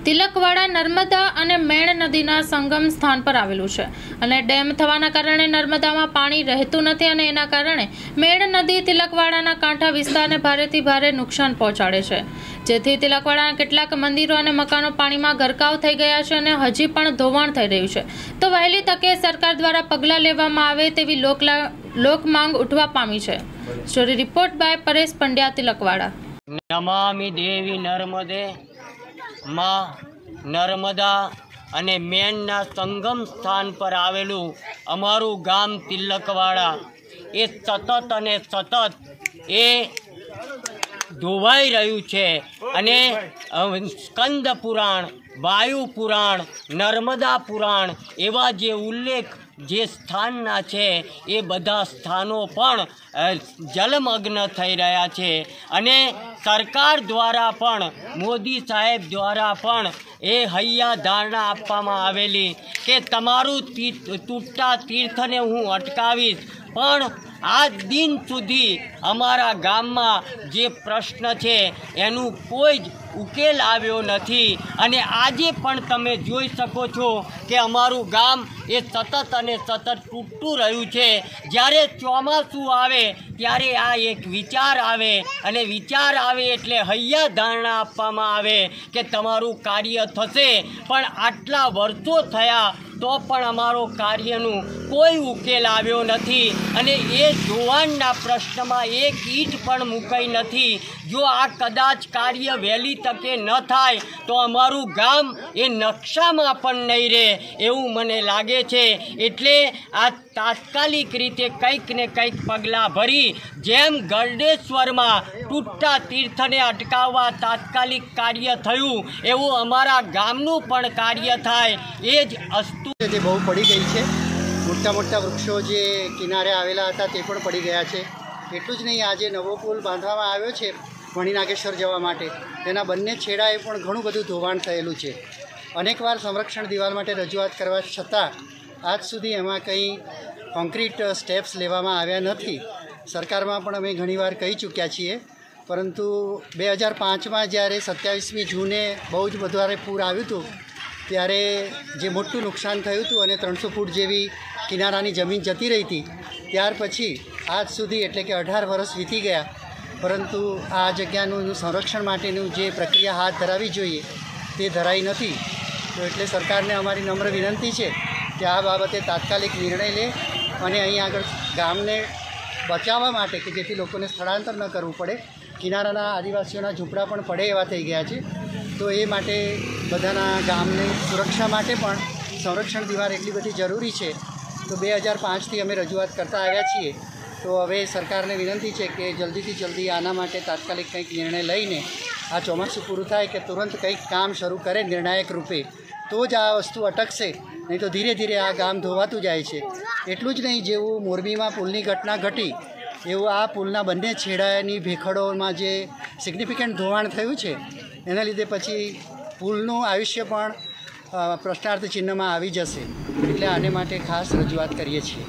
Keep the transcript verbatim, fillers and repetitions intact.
તિલકવાડા નર્મદા અને મેણ નદીના સંગમ સ્થાન પર આવેલું છે અને ડેમ થવાના કારણે નર્મદામાં પાણી રહેતું નથી અને એના કારણે મેણ નદી તિલકવાડાના કાંઠા વિસ્તારને ભારેથી ભારે નુકસાન પહોંચાડે છે, જેથી તિલકવાડાના કેટલાક મંદિરો અને મકાનો પાણીમાં ગરકાવ થઈ ગયા છે અને હજી પણ ધોવાણ થઈ રહ્યું છે। તો વહેલી તકે સરકાર દ્વારા પગલાં લેવામાં આવે તેવી લોકલા લોક માંગ ઉઠવા પામી છે। Story report by Paresh Pandya, Tilakwada. નમામિ દેવી નર્મદે માં નર્મદા અને મેણના સંગમ સ્થાન પર આવેલું અમારું ગામ તિલકવાડા એ સતત અને સતત એ ધોવાઈ રહ્યું છે અને સ્કંદ પુરાણ, વાયુ પુરાણ, નર્મદા પુરાણ એવા જે ઉલ્લેખ જે સ્થાનના છે એ બધા સ્થાનો પણ જલમગ્ન થઈ રહ્યા છે અને સરકાર દ્વારા પણ મોદી સાહેબ દ્વારા પણ એ હૈયા ધારણા આપવામાં આવેલી કે તમારું તૂટતા તીર્થને હું અટકાવીશ, પણ આજ દિન સુધી અમારા ગામમાં જે પ્રશ્ન છે એનું કોઈ જ ઉકેલ આવ્યો નથી અને આજે પણ તમે જોઈ શકો છો કે અમારું ગામ એ સતત અને સતત તૂટતું રહ્યું છે। જ્યારે ચોમાસું આવે ત્યારે આ એક વિચાર આવે અને વિચાર આવે એટલે હૈયા ધારણા આપવામાં આવે કે તમારું કાર્ય થશે, પણ આટલા વર્ષો થયા તો પણ અમારો કાર્યનું કોઈ ઉકેલ આવ્યો નથી અને એ ધોવાણના પ્રશ્નમાં એક ઈંટ પણ મુકાઈ નથી। જો આ કદાચ કાર્ય વહેલી તકે ન થાય તો અમારું ગામ એ નકશામાં પણ નહીં રહે એવું મને લાગે છે। એટલે આ તાત્કાલિક રીતે કંઈક ને કંઈક પગલાં ભરી જેમ ગરડેશ્વરમાં તૂટતા તીર્થને અટકાવવા તાત્કાલિક કાર્ય થયું એવું અમારા ગામનું પણ કાર્ય થાય એ જ અસ્તુ જે બહુ પડી ગઈ છે। મોટા મોટા વૃક્ષો જે કિનારે આવેલા હતા તે પણ પડી ગયા છે। એટલું જ નહીં, આજે નવો પુલ બાંધવામાં આવ્યો છે મણિનાગેશ્વર જવા માટે, તેના બંને છેડાએ પણ ઘણું બધું ધોવાણ થયેલું છે। અનેકવાર સંરક્ષણ દિવાલ માટે રજૂઆત કરવા છતાં આજ સુધી એમાં કંઈ કોન્ક્રીટ સ્ટેપ્સ લેવામાં આવ્યા નથી। સરકારમાં પણ અમે ઘણીવાર કહી ચૂક્યા છીએ, પરંતુ બે હજાર પાંચમાં જ્યારે સત્યાવીસમી જૂને બહુ જ વધારે પૂર આવ્યું હતું ત્યારે જે મોટું નુકસાન થયું હતું અને ત્રણસો ફૂટ જેવી કિનારાની જમીન જતી રહી હતી, ત્યાર પછી આજ સુધી એટલે કે અઢાર વર્ષ વીતી ગયા, પરંતુ આ જગ્યાનું સંરક્ષણ માટેનું જે પ્રક્રિયા હાથ ધરાવી જોઈએ તે ધરાઈ નથી। તો એટલે સરકારને અમારી નમ્ર વિનંતી છે કે આ બાબતે તાત્કાલિક નિર્ણય લે અને અહીં આગળ ગામને બચાવવા માટે કે જેથી લોકોને સ્થળાંતર ન કરવું પડે, કિનારાના આદિવાસીઓના ઝૂંપડા પણ પડે એવા થઈ ગયા છે, તો એ માટે બધાના ગામની સુરક્ષા માટે પણ સંરક્ષણ દિવાલ એટલી બધી જરૂરી છે। તો બે હજાર પાંચથી અમે રજૂઆત કરતા આવ્યા છીએ, તો હવે સરકારને વિનંતી છે કે જલ્દીથી જલ્દી આના માટે તાત્કાલિક કંઈક નિર્ણય લઈને આ ચોમાસું પૂરું થાય કે તુરંત કંઈક કામ શરૂ કરે નિર્ણાયક રૂપે, તો જ આ વસ્તુ અટકશે, નહીં તો ધીરે ધીરે આ ગામ ધોવાતું જાય છે। એટલું જ નહીં, જેવું મોરબીમાં પુલની ઘટના ઘટી એવું આ પુલના બંને છેડાની ભેખડોમાં જે સિગ્નિફિકન્ટ ધોવાણ થયું છે એના લીધે પછી પુલનું આયુષ્ય પણ પ્રશ્નાર્થ ચિહ્નમાં આવી જશે। એટલે આને માટે ખાસ રજૂઆત કરીએ છીએ।